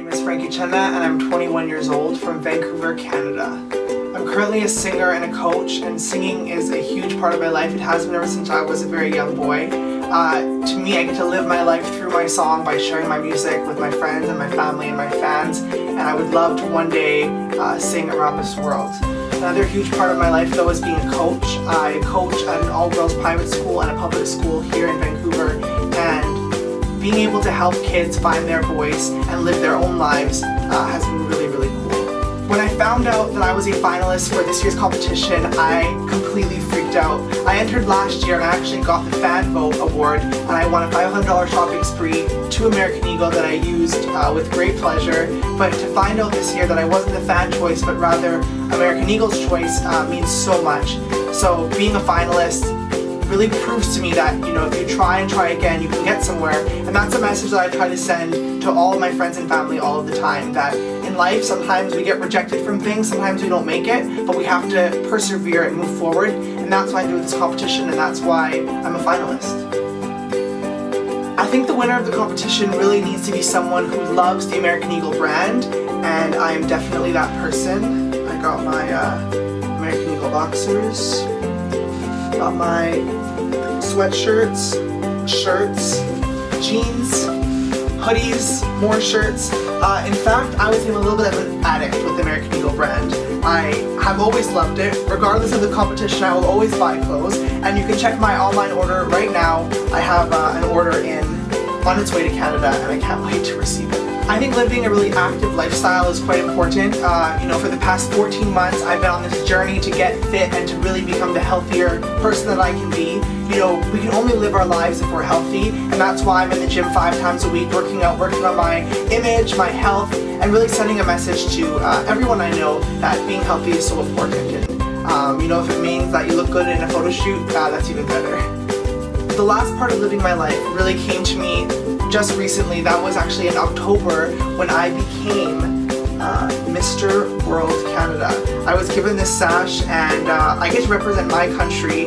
name is Frankie Chenna and I'm 21 years old from Vancouver, Canada. I'm currently a singer and a coach, and singing is a huge part of my life. It has been ever since I was a very young boy. To me, I get to live my life through my song by sharing my music with my friends and my family and my fans, and I would love to one day sing around this world. Another huge part of my life though is being a coach. I coach at an all-girls private school and a public school here in Vancouver, and being able to help kids find their voice and live their own lives has been really, really cool. When I found out that I was a finalist for this year's competition, I completely freaked out. I entered last year and I actually got the Fan Vote Award, and I won a $500 shopping spree to American Eagle that I used with great pleasure. But to find out this year that I wasn't the fan choice but rather American Eagle's choice means so much. So being a finalist really proves to me that, you know, if you try and try again, you can get somewhere. And that's a message that I try to send to all of my friends and family all of the time, that in life sometimes we get rejected from things, sometimes we don't make it, but we have to persevere and move forward. And that's why I do this competition, and that's why I'm a finalist. I think the winner of the competition really needs to be someone who loves the American Eagle brand, and I am definitely that person. I got my American Eagle boxers, got my sweatshirts, shirts, jeans, hoodies, more shirts. In fact, I was even a little bit of an addict with the American Eagle brand. I have always loved it. Regardless of the competition, I will always buy clothes, and you can check my online order right now. I have an order on its way to Canada, and I can't wait to receive it. I think living a really active lifestyle is quite important. You know, for the past 14 months, I've been on this journey to get fit and to really become the healthier person that I can be. You know, we can only live our lives if we're healthy, and that's why I'm in the gym 5 times a week, working out, working on my image, my health, and really sending a message to everyone I know that being healthy is so important. And you know, if it means that you look good in a photo shoot, that's even better. The last part of living my life really came to me just recently. That was actually in October when I became Mr. World Canada. I was given this sash, and I get to represent my country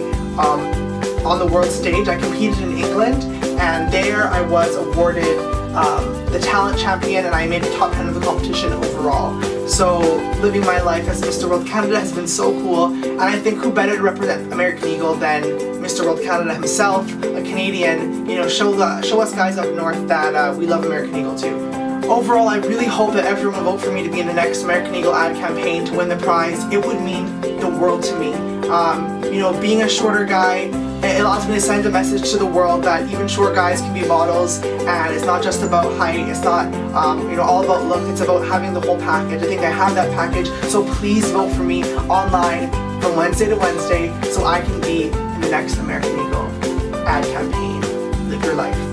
on the world stage. I competed in England, and there I was awarded the talent champion, and I made the top 10 of the competition overall. So living my life as Mr. World Canada has been so cool, and I think who better to represent American Eagle than Mr. World Canada himself, a Canadian. You know, show us guys up north that we love American Eagle too. Overall, I really hope that everyone will vote for me to be in the next American Eagle ad campaign to win the prize. It would mean the world to me. You know, being a shorter guy, it allows me to send a message to the world that even short guys can be models, and it's not just about height, it's not you know, all about look, it's about having the whole package. I think I have that package, so please vote for me online from Wednesday to Wednesday so I can be in the next American Eagle ad campaign. Live your life.